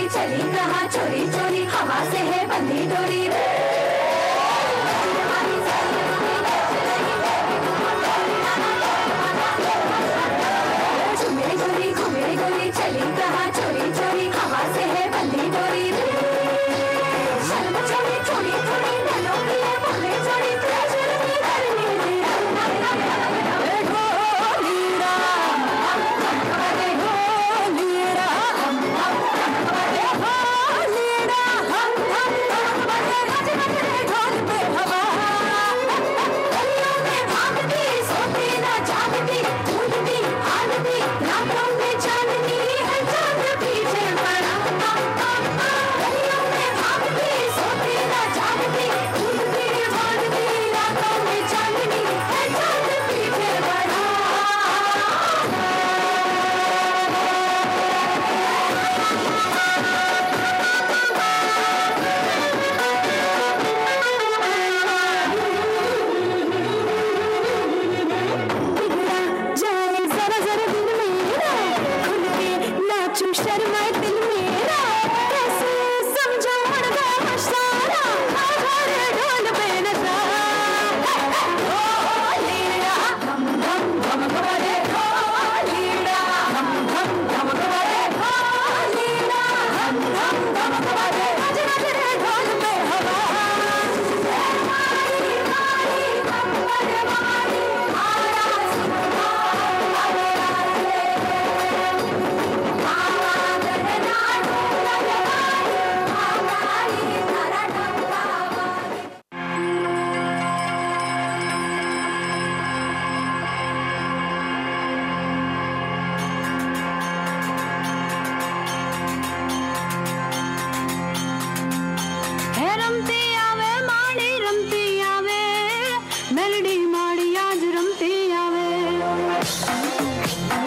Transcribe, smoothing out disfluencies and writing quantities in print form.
चली कहाँ चोरी चोरी, हवा से है बंधी डोरी। झूमे गोरी घूमे गोरी, चली कहाँ चोरी चोरी, हवा से है बंधी डोरी। शर्म छोड़ी थोड़ी थोड़ी, नैनों की है बोले छोड़ी, प्रेशर की गर्मी। मेलडी माड़ी आज रमती आवे।